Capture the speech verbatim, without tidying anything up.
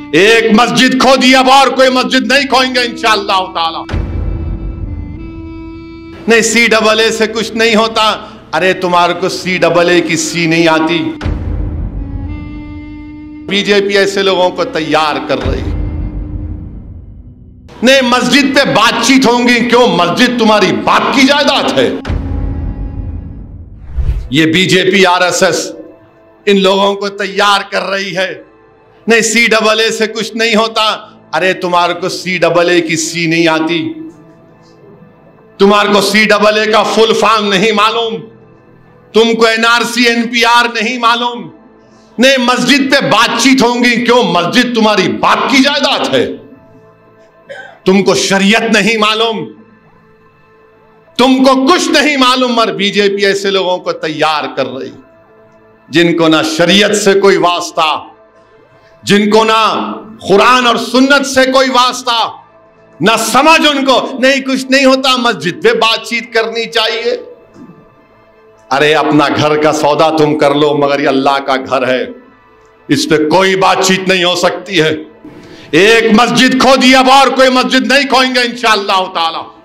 एक मस्जिद खो दी, अब और कोई मस्जिद नहीं खोएंगे इंशाअल्लाह ताला। नहीं, सी डबल ए से कुछ नहीं होता। अरे तुम्हारे को सी डबल ए की सी नहीं आती। बीजेपी ऐसे लोगों को तैयार कर रही। नहीं, मस्जिद पे बातचीत होंगी, क्यों? मस्जिद तुम्हारी बाप की जायदाद है। ये बीजेपी आर एस एस इन लोगों को तैयार कर रही है। नहीं, सी डबल ए से कुछ नहीं होता। अरे तुम्हारे को सी डबल ए की सी नहीं आती। तुम्हारे को सी डबल ए का फुल फॉर्म नहीं मालूम। तुमको N R C N P R नहीं मालूम। नहीं, मस्जिद पे बातचीत होंगी, क्यों? मस्जिद तुम्हारी बाप की जायदाद है। तुमको शरीयत नहीं मालूम, तुमको कुछ नहीं मालूम। और बीजेपी ऐसे लोगों को तैयार कर रही जिनको ना शरीयत से कोई वास्ता, जिनको ना कुरान और सुन्नत से कोई वास्ता, ना समझ उनको। नहीं, कुछ नहीं होता, मस्जिद पे बातचीत करनी चाहिए। अरे अपना घर का सौदा तुम कर लो, मगर ये अल्लाह का घर है, इस पे कोई बातचीत नहीं हो सकती है। एक मस्जिद खो दी, अब और कोई मस्जिद नहीं खोएंगे इंशाअल्लाह ताला।